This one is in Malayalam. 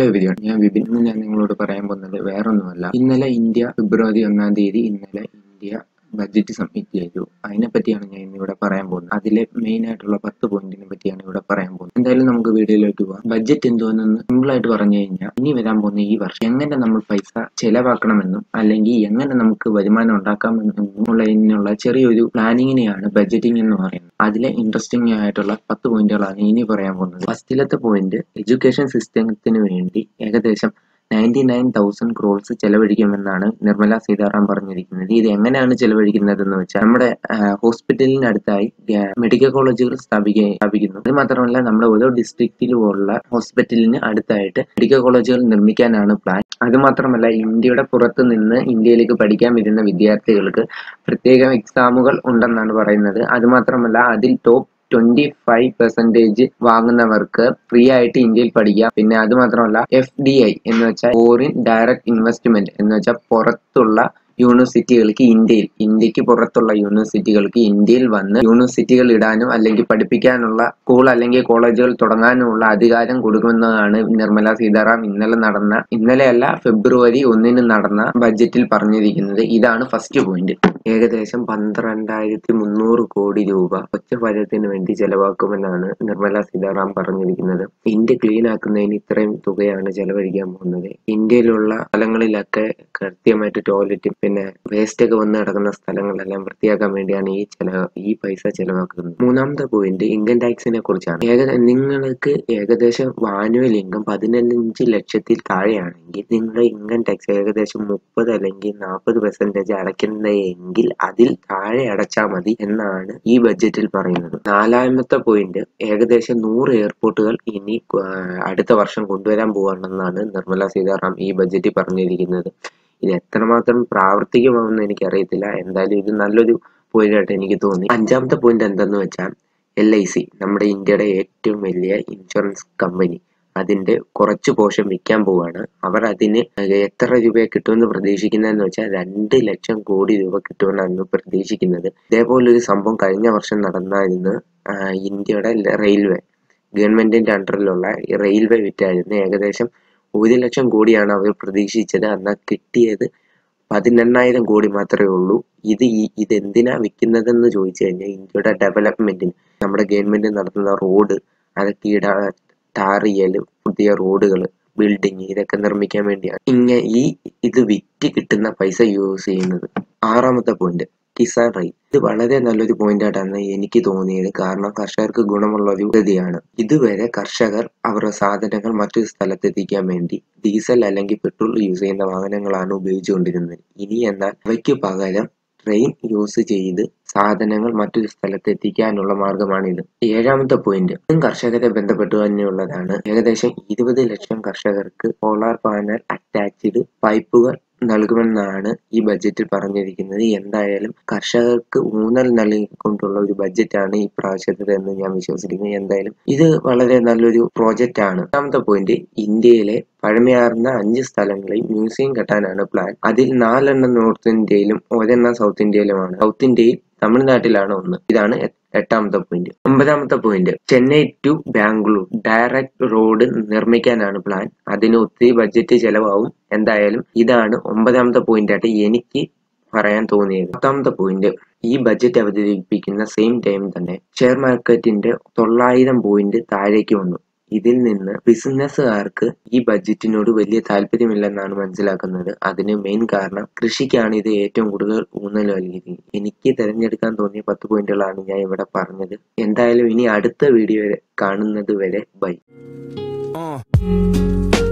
എവരിവൺ, ഞാൻ വിപിൻ. ഇന്ന് ഞാൻ നിങ്ങളോട് പറയാൻ പോകുന്നത് വേറൊന്നുമല്ല. ഇന്നലെ ഫെബ്രുവരി 1 ഇന്നലെ ഇന്ത്യ ബഡ്ജറ്റ് സബ്മിറ്റ് ചെയ്തു. അതിനെപ്പറ്റിയാണ് ഞാൻ ഇന്നിവിടെ പറയാൻ പോകുന്നത്. അതിലെ മെയിൻ ആയിട്ടുള്ള 10 പോയിന്റിനെ പറ്റിയാണ് ഇവിടെ പറയാൻ പോകുന്നത്. എന്തായാലും നമുക്ക് വീഡിയോയിലോട്ട് പോകാം. ബഡ്ജറ്റ് എന്തോന്നെന്ന് സിമ്പിൾ ആയിട്ട് പറഞ്ഞു കഴിഞ്ഞാൽ, ഇനി വരാൻ പോകുന്ന ഈ വർഷം എങ്ങനെ നമ്മൾ പൈസ ചെലവാക്കണമെന്നും അല്ലെങ്കിൽ എങ്ങനെ നമുക്ക് വരുമാനം ഉണ്ടാക്കാമെന്നുള്ള ചെറിയൊരു പ്ലാനിങ്ങിനെയാണ് ബഡ്ജറ്റിംഗ് എന്ന് പറയുന്നത്. അതിലെ ഇൻട്രസ്റ്റിംഗ് ആയിട്ടുള്ള 10 പോയിന്റുകളാണ് ഇനി പറയാൻ പോകുന്നത്. ഫസ്റ്റിലത്തെ പോയിന്റ്, എഡ്യൂക്കേഷൻ സിസ്റ്റത്തിന് വേണ്ടി ഏകദേശം 99,000 crores ചെലവഴിക്കുമെന്നാണ് നിർമ്മല സീതാറാം പറഞ്ഞിരിക്കുന്നത്. ഇത് എങ്ങനെയാണ് ചെലവഴിക്കുന്നതെന്ന് വെച്ചാൽ, നമ്മുടെ ഹോസ്പിറ്റലിനടുത്തായി മെഡിക്കൽ കോളേജുകൾ സ്ഥാപിക്കുന്നു. അത് മാത്രമല്ല, നമ്മുടെ ഓരോ ഡിസ്ട്രിക്റ്റിലുമുള്ള ഹോസ്പിറ്റലിന് അടുത്തായിട്ട് മെഡിക്കൽ കോളേജുകൾ നിർമ്മിക്കാനാണ് പ്ലാൻ. അത് മാത്രമല്ല, ഇന്ത്യയുടെ പുറത്ത് നിന്ന് ഇന്ത്യയിലേക്ക് പഠിക്കാൻ വരുന്ന വിദ്യാർത്ഥികൾക്ക് പ്രത്യേകം എക്സാമുകൾ ഉണ്ടെന്നാണ് പറയുന്നത്. അത് മാത്രമല്ല, അതിൽ ടോപ്പ് 25% വാങ്ങുന്നവർക്ക് ഫ്രീ ആയിട്ട് ഇന്ത്യയിൽ പഠിക്കാം. പിന്നെ അത് മാത്രമല്ല, FDI എന്ന് വെച്ചാൽ ഫോറിൻ ഡയറക്റ്റ് ഇൻവെസ്റ്റ്മെന്റ് എന്ന് വെച്ചാൽ പുറത്തുള്ള യൂണിവേഴ്സിറ്റികൾക്ക് ഇന്ത്യക്ക് പുറത്തുള്ള യൂണിവേഴ്സിറ്റികൾക്ക് ഇന്ത്യയിൽ വന്ന് യൂണിവേഴ്സിറ്റികൾ ഇടാനും അല്ലെങ്കിൽ പഠിപ്പിക്കാനുള്ള സ്കൂൾ അല്ലെങ്കിൽ കോളേജുകൾ തുടങ്ങാനുമുള്ള അധികാരം കൊടുക്കുമെന്നതാണ് നിർമ്മല സീതാറാം ഇന്നലെയല്ല ഫെബ്രുവരി 1 നടന്ന ബഡ്ജറ്റിൽ പറഞ്ഞിരിക്കുന്നത്. ഇതാണ് ഫസ്റ്റ് പോയിന്റ്. ഏകദേശം 12,300 കോടി രൂപ സ്വച്ഛ ഭാരതത്തിന് വേണ്ടി ചെലവാക്കുമെന്നാണ് നിർമ്മല സീതാറാം പറഞ്ഞിരിക്കുന്നത്. ഇന്ത്യ ക്ലീൻ ആക്കുന്നതിന് ഇത്രയും തുകയാണ് ചെലവഴിക്കാൻ പോകുന്നത്. ഇന്ത്യയിലുള്ള സ്ഥലങ്ങളിലൊക്കെ കൃത്യമായിട്ട് ടോയ്ലറ്റും പിന്നെ വേസ്റ്റ് ഒക്കെ വന്ന് കിടക്കുന്ന സ്ഥലങ്ങളെല്ലാം വൃത്തിയാക്കാൻ വേണ്ടിയാണ് ഈ പൈസ ചെലവാക്കുന്നത്. മൂന്നാമത്തെ പോയിന്റ് ഇൻകം ടാക്സിനെ കുറിച്ചാണ്. നിങ്ങൾക്ക് ഏകദേശം ആനുവൽ ഇൻകം 15 ലക്ഷത്തിൽ താഴെയാണെങ്കിൽ നിങ്ങളുടെ ഇൻകം ടാക്സ് ഏകദേശം 30 അല്ലെങ്കിൽ 40% അടയ്ക്കുന്നതെങ്കിൽ അതിൽ താഴെ അടച്ചാൽ മതി എന്നാണ് ഈ ബഡ്ജറ്റിൽ പറയുന്നത്. നാലാമത്തെ പോയിന്റ്, ഏകദേശം 100 എയർപോർട്ടുകൾ ഇനി അടുത്ത വർഷം കൊണ്ടുവരാൻ പോവാണെന്നാണ് നിർമ്മല സീതാറാം ഈ ബഡ്ജറ്റിൽ പറഞ്ഞിരിക്കുന്നത്. ഇത് എത്രമാത്രം പ്രാവർത്തികമാവുമെന്ന് എനിക്കറിയത്തില്ല. എന്തായാലും ഇത് നല്ലൊരു പോയിന്റ് ആയിട്ട് എനിക്ക് തോന്നി. അഞ്ചാമത്തെ പോയിന്റ് എന്തെന്ന് വെച്ചാൽ, LIC, നമ്മുടെ ഇന്ത്യയുടെ ഏറ്റവും വലിയ ഇൻഷുറൻസ് കമ്പനി, അതിന്റെ കുറച്ച് പോർഷൻ വിൽക്കാൻ പോവാണ്. അവർ അതിന് എത്ര രൂപ കിട്ടുമെന്ന് പ്രതീക്ഷിക്കുന്നതെന്ന് വെച്ചാൽ 2 ലക്ഷം കോടി രൂപ കിട്ടുമെന്നാണ് പ്രതീക്ഷിക്കുന്നത്. ഇതേപോലൊരു സംഭവം കഴിഞ്ഞ വർഷം നടന്നായിരുന്നു. ഇന്ത്യയുടെ റെയിൽവേ, ഗവൺമെന്റിന്റെ അണ്ടറിലുള്ള റെയിൽവേ വിറ്റായിരുന്നു. ഏകദേശം 1 ലക്ഷം കോടിയാണ് അവർ പ്രതീക്ഷിച്ചത്. എന്നാൽ കിട്ടിയത് 18,000 കോടി മാത്രമേ ഉള്ളൂ. ഇതെന്തിനാ വിൽക്കുന്നതെന്ന് ചോദിച്ചു കഴിഞ്ഞാൽ, ഇന്ത്യയുടെ ഡെവലപ്മെന്റിന്, നമ്മുടെ ഗവൺമെന്റ് നടത്തുന്ന റോഡ് അതൊക്കെ ടാർ ചെയ്യല്, പുതിയ റോഡുകൾ, ബിൽഡിങ്, ഇതൊക്കെ നിർമ്മിക്കാൻ വേണ്ടിയാണ് ഇത് വിറ്റ് കിട്ടുന്ന പൈസ യൂസ് ചെയ്യുന്നത്. ആറാമത്തെ പോയിന്റ്, കിസാൻ റെയിൽ. ഇത് വളരെ നല്ലൊരു പോയിന്റ് ആയിട്ടാണ് എനിക്ക് തോന്നിയത്. കാരണം കർഷകർക്ക് ഗുണമുള്ള ഒരു പദ്ധതിയാണ്. ഇതുവരെ കർഷകർ അവരുടെ സാധനങ്ങൾ മറ്റൊരു സ്ഥലത്തെത്തിക്കാൻ വേണ്ടി ഡീസൽ അല്ലെങ്കിൽ പെട്രോൾ യൂസ് ചെയ്യുന്ന വാഹനങ്ങളാണ് ഉപയോഗിച്ചുകൊണ്ടിരുന്നത്. ഇനി എന്നാൽ അവയ്ക്ക് പകരം ട്രെയിൻ യൂസ് ചെയ്ത് സാധനങ്ങൾ മറ്റൊരു സ്ഥലത്ത് എത്തിക്കാനുള്ള മാർഗമാണിത്. ഏഴാമത്തെ പോയിന്റ്, കർഷകരെ ബന്ധപ്പെട്ടു തന്നെയുള്ളതാണ്. ഏകദേശം 20 ലക്ഷം കർഷകർക്ക് സോളാർ പാനൽ അറ്റാച്ച്ഡ് പൈപ്പുകൾ നൽകുമെന്നാണ് ഈ ബഡ്ജറ്റിൽ പറഞ്ഞിരിക്കുന്നത്. എന്തായാലും കർഷകർക്ക് ഊന്നൽ നൽകിക്കൊണ്ടുള്ള ഒരു ബഡ്ജറ്റാണ് ഈ പ്രാവശ്യത്തേത് എന്ന് ഞാൻ വിശ്വസിക്കുന്നു. എന്തായാലും ഇത് വളരെ നല്ലൊരു പ്രോജക്റ്റ് ആണ്. രണ്ടാമത്തെ പോയിന്റ്, ഇന്ത്യയിലെ പഴമയാർന്ന 5 സ്ഥലങ്ങളിൽ മ്യൂസിയം കെട്ടാനാണ് പ്ലാൻ. അതിൽ 4 നോർത്ത് ഇന്ത്യയിലും 1 സൗത്ത് ഇന്ത്യയിലുമാണ്. സൗത്ത് ഇന്ത്യയിൽ തമിഴ്നാട്ടിലാണ് 1. ഇതാണ് 8ാമത്തെ പോയിന്റ്. 9ാമത്തെ point, Chennai to Bangalore direct road നിർമ്മിക്കാനാണ് പ്ലാൻ. അതിന് ഒത്തിരി ബഡ്ജറ്റ് ചെലവാകും. എന്തായാലും ഇതാണ് 9ാമത്തെ പോയിന്റ് ആയിട്ട് എനിക്ക് പറയാൻ തോന്നിയത്. 10ാമത്തെ പോയിന്റ്, ഈ ബഡ്ജറ്റ് അവതരിപ്പിക്കുന്ന സെയിം ടൈം തന്നെ ഷെയർ മാർക്കറ്റിന്റെ 900 പോയിന്റ് താഴേക്ക് വന്നു. ഇതിൽ നിന്ന് ബിസിനസ്സുകാർക്ക് ഈ ബഡ്ജറ്റിനോട് വലിയ താല്പര്യമില്ലെന്നാണ് മനസ്സിലാക്കുന്നത്. അതിന് മെയിൻ കാരണം കൃഷിക്കാണ് ഇത് ഏറ്റവും കൂടുതൽ ഊന്നൽ നൽകിയത്. എനിക്ക് തിരഞ്ഞെടുക്കാൻ തോന്നിയ 10 പോയിന്റുകളാണ് ഞാൻ ഇവിടെ പറഞ്ഞത്. എന്തായാലും ഇനി അടുത്ത വീഡിയോ കാണുന്നത് വരെ ബൈ.